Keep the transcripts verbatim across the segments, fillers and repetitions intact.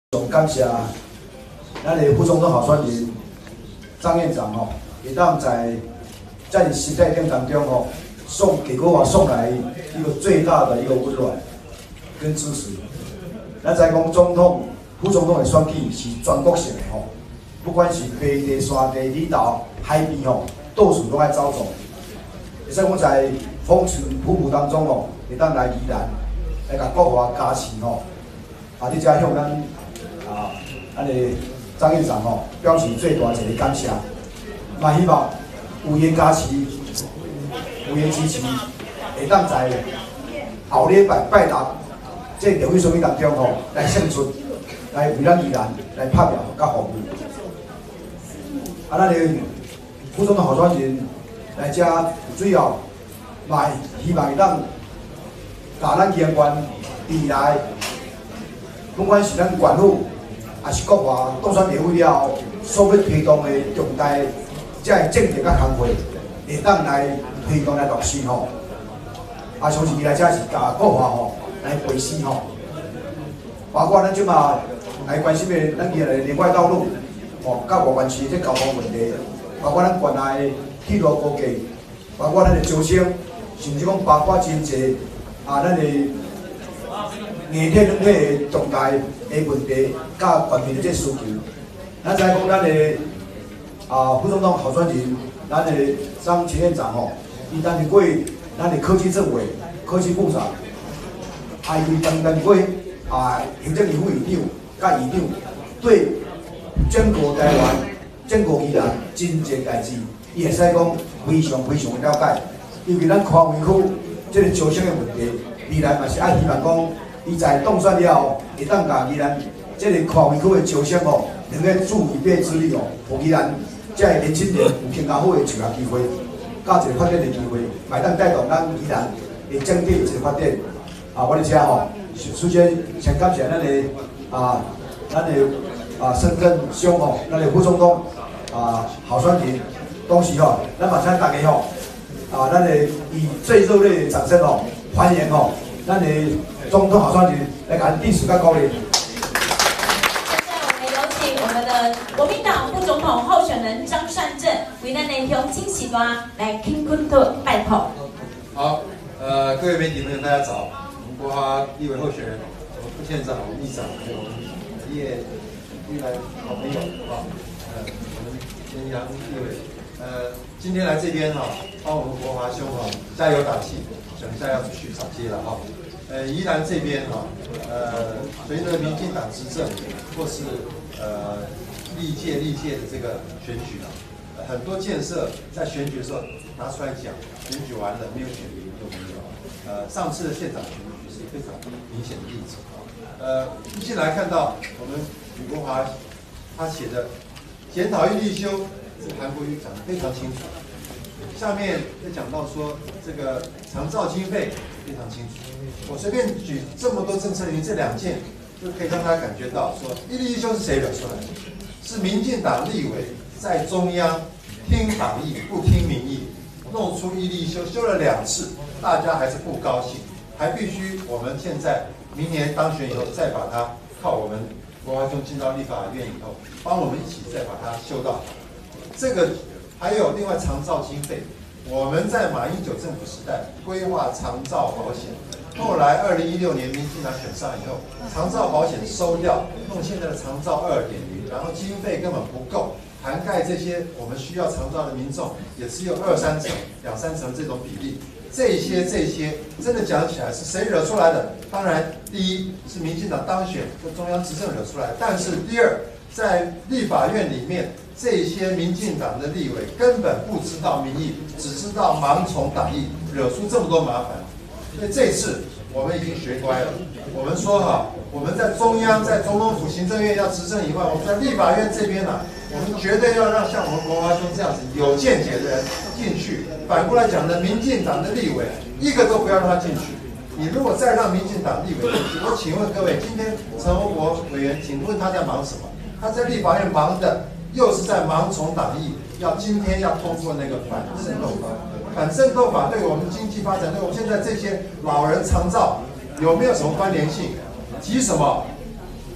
总感谢咱的副总统候选人张院长吼，会当在在时代点当中吼，送给国华送来一个最大的一个温暖跟支持。咱知讲总统、副总统的选举是全国性的吼，不管是北地、山地、里岛、海边吼，到处拢爱走走。会使讲在风尘仆仆当中吼，会当来宜兰来甲国华加持吼，啊，你才向咱啊，咱的张院长吼表示最大一个感谢。嘛，希望有缘加持，有缘支持，会当在后礼拜拜六这两位选民当中吼来胜出，来为咱宜兰来拍票甲服务。啊，咱的副总统候选人来遮主要嘛希望会当甲咱县县未来，不管是咱县府，还是国华当选立委了后，所要推动的重大这个政策甲工作，会当来推动来落实吼。啊，相信伊来遮是甲国华吼来陪侍吼，包括咱即马来关心的咱今日的连外道路，吼，甲外湾区这交通问题，包括咱县内的铁路高架，包括咱的招生，甚至讲包括真济啊，咱的硬体、软体的重大的问题，甲县民的这需求。咱知讲咱的啊副总统候选人，咱的张前院长吼，伊担任过咱的科技政委、科技部长，啊，伊担任过啊行政院副院长、甲院长，对整个台湾、整个宜兰真济代志，伊会使讲非常非常的了解。尤其咱宽围区这个招生的问题，未来嘛是爱希望讲，伊在当选了后，会当甲宜兰这个宽围区的招生吼，能够助一臂之力哦，互宜兰这个年轻人有更加好的就业机会，甲一个发展的机会，嘛当带动咱宜兰的整体一个发展。啊，我伫遮吼，首先先感谢咱的啊，咱的啊深圳乡吼，咱的副总统啊候选人，同时吼，咱嘛请大家吼。啊，咱的以最热烈的掌声哦，欢迎哦，咱的总统候选人来给咱第十个鼓励。 现在我们有请我们的国民党副总统候选人张善政为咱的乡亲时代来庆坤特拜托。 好，呃，各位媒体朋友，大家早。我们国华立委候选人，我们副县长、我们议长，还有我们叶玉兰好朋友啊，呃，我们前阳立委。呃，今天来这边哈、啊，帮我们国华兄哈、啊、加油打气，等一下要去扫街了哈、啊。呃，宜兰这边哈、啊，呃，随着民进党执政，或是呃历届历届的这个选举啊，很多建设在选举的时候拿出来讲，选举完了没有选赢就没有。呃，上次的县长选举是非常明显的例子啊。呃，一进来看到我们吕国华他写的检讨与立修。这个韩国瑜讲得非常清楚，下面就讲到说这个长照经费非常清楚。我随便举这么多政策里面这两件，就可以让大家感觉到说一例一休是谁惹出来的？是民进党立委在中央听党意不听民意，弄出一例一休，休了两次，大家还是不高兴，还必须我们现在明年当选以后再把它靠我们国华兄进到立法院以后，帮我们一起再把它修到好。这个还有另外长照经费，我们在马英九政府时代规划长照保险，后来二零一六年民进党选上以后，长照保险收掉，弄现在的长照二点零，然后经费根本不够，涵盖这些我们需要长照的民众也只有二三成、两三成这种比例。这些这些真的讲起来是谁惹出来的？当然，第一是民进党当选和中央执政惹出来，但是第二，在立法院里面。这些民进党的立委根本不知道民意，只知道盲从党意，惹出这么多麻烦。所以这次我们已经学乖了。我们说哈，我们在中央、在总统府、行政院要执政以外，我们在立法院这边呢、啊，我们绝对要让像我们国华兄这样子有见解的人进去。反过来讲呢，民进党的立委一个都不要让他进去。你如果再让民进党立委进去，我请问各位，今天陈欧国委员，请问他在忙什么？他在立法院忙的。又是在盲从党意，要今天要通过那个反渗透法，反渗透法对我们经济发展，对我们现在这些老人长照有没有什么关联性？急什么？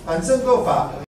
反正够法。